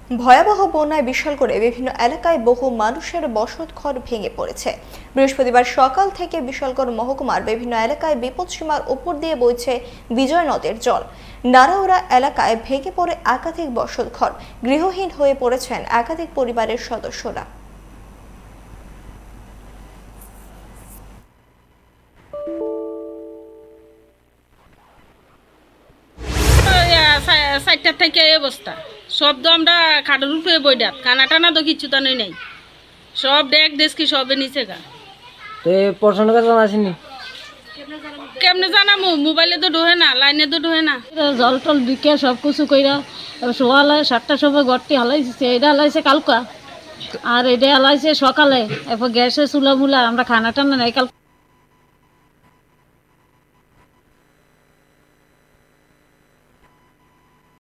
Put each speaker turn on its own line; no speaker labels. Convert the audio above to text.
ভয়াবহ বন্যায় বিশালগড়ে বিভিন্ন এলাকায় বহু মানুষের বসতঘর ভেঙে পড়েছে। বৃহস্পতিবার সকাল থেকে বিশালগড় মহকুমার বিভিন্ন এলাকায় বিপদসীমার উপর দিয়ে বইছে বিজয় নদের জল। নারাউড়া এলাকায় ভেঙে পড়ে একাধিক বসতঘর, গৃহহীন হয়ে পড়েছেন একাধিক পরিবারের সদস্যরা।
থেকে এই অবস্থা সব তো আমরা খাটের উপরে বইডাত খানা টানা তো কিছু তো নেই, সব ডেক ডেস্কি সবে নিচে গা।
পড়াশোনা করে আসেনি
কেমনে জানামু, মোবাইলে তো ঢোহে না, লাইনে তো ঢোহে না।
জল টল দিকে সব কিছু কইরা শোয়ালে 7টার সময় ঘরটি হালাইছে, এটা হালাইছে কালকা আর এটা হালাইছে সকালে। এরপর গ্যাসে চুলা মুলা আমরা খানা টানা নাই কাল।